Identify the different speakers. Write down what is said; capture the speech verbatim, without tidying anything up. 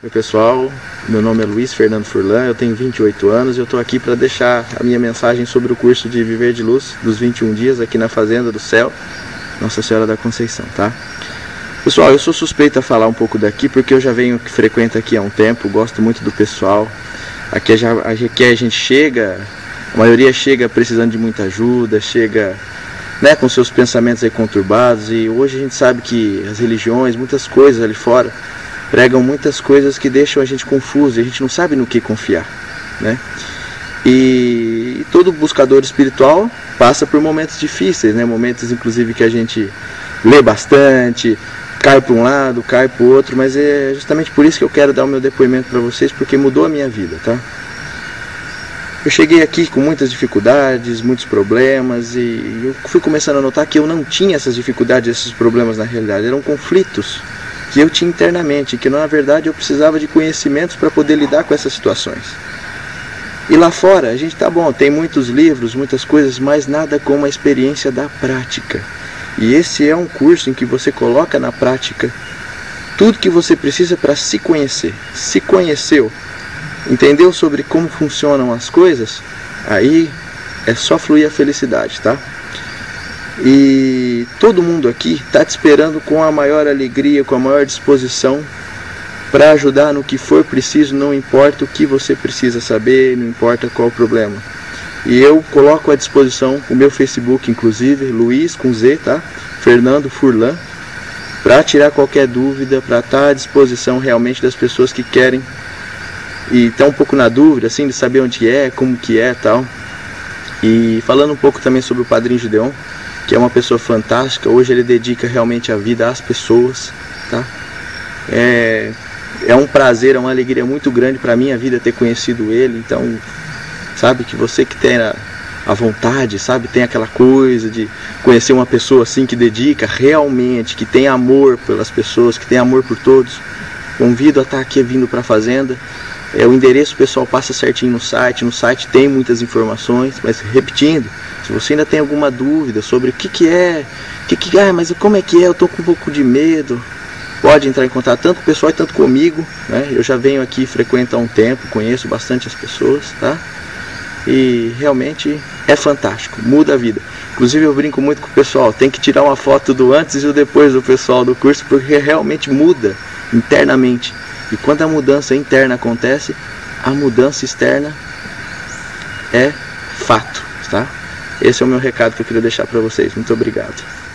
Speaker 1: Oi pessoal, meu nome é Luiz Fernando Furlan, eu tenho vinte e oito anos e eu estou aqui para deixar a minha mensagem sobre o curso de Viver de Luz dos vinte e um dias aqui na Fazenda do Céu, Nossa Senhora da Conceição, tá? Pessoal, eu sou suspeito a falar um pouco daqui porque eu já venho, frequento aqui há um tempo, gosto muito do pessoal. Aqui, já, aqui a gente chega, a maioria chega precisando de muita ajuda, chega, né, com seus pensamentos aí conturbados, e hoje a gente sabe que as religiões, muitas coisas ali fora, pregam muitas coisas que deixam a gente confuso, e a gente não sabe no que confiar, né? E todo buscador espiritual passa por momentos difíceis, né? Momentos inclusive que a gente lê bastante, cai para um lado, cai para o outro, mas é justamente por isso que eu quero dar o meu depoimento para vocês, porque mudou a minha vida, tá? Eu cheguei aqui com muitas dificuldades, muitos problemas, e eu fui começando a notar que eu não tinha essas dificuldades, esses problemas na realidade, eram conflitos que eu tinha internamente, que na verdade eu precisava de conhecimentos para poder lidar com essas situações. E lá fora, a gente tá bom, tem muitos livros, muitas coisas, mas nada como a experiência da prática. E esse é um curso em que você coloca na prática tudo que você precisa para se conhecer. Se conheceu, entendeu sobre como funcionam as coisas, aí é só fluir a felicidade, tá? E todo mundo aqui está te esperando com a maior alegria, com a maior disposição para ajudar no que for preciso, não importa o que você precisa saber, não importa qual o problema. E eu coloco à disposição o meu Facebook, inclusive, Luiz com Z, tá? Fernando Furlan, para tirar qualquer dúvida, para estar à disposição realmente das pessoas que querem e estão um pouco na dúvida, assim, de saber onde é, como que é, tal. E falando um pouco também sobre o Padrinho Gideon, que é uma pessoa fantástica, hoje ele dedica realmente a vida às pessoas, tá? É, é um prazer, é uma alegria muito grande para mim a vida ter conhecido ele, então, sabe, que você que tem a, a vontade, sabe, tem aquela coisa de conhecer uma pessoa assim que dedica realmente, que tem amor pelas pessoas, que tem amor por todos, convido a estar aqui vindo para a Fazenda. É, o endereço o pessoal passa certinho no site, no site tem muitas informações, mas repetindo, se você ainda tem alguma dúvida sobre o que que é, o que que é, mas como é que é, eu estou com um pouco de medo, pode entrar em contato tanto com o pessoal tanto comigo, né? Eu já venho aqui, frequento há um tempo, conheço bastante as pessoas, tá? E realmente é fantástico, muda a vida. Inclusive eu brinco muito com o pessoal, tem que tirar uma foto do antes e do depois do pessoal do curso, porque realmente muda internamente. E quando a mudança interna acontece, a mudança externa é fato, tá? Esse é o meu recado que eu queria deixar para vocês. Muito obrigado.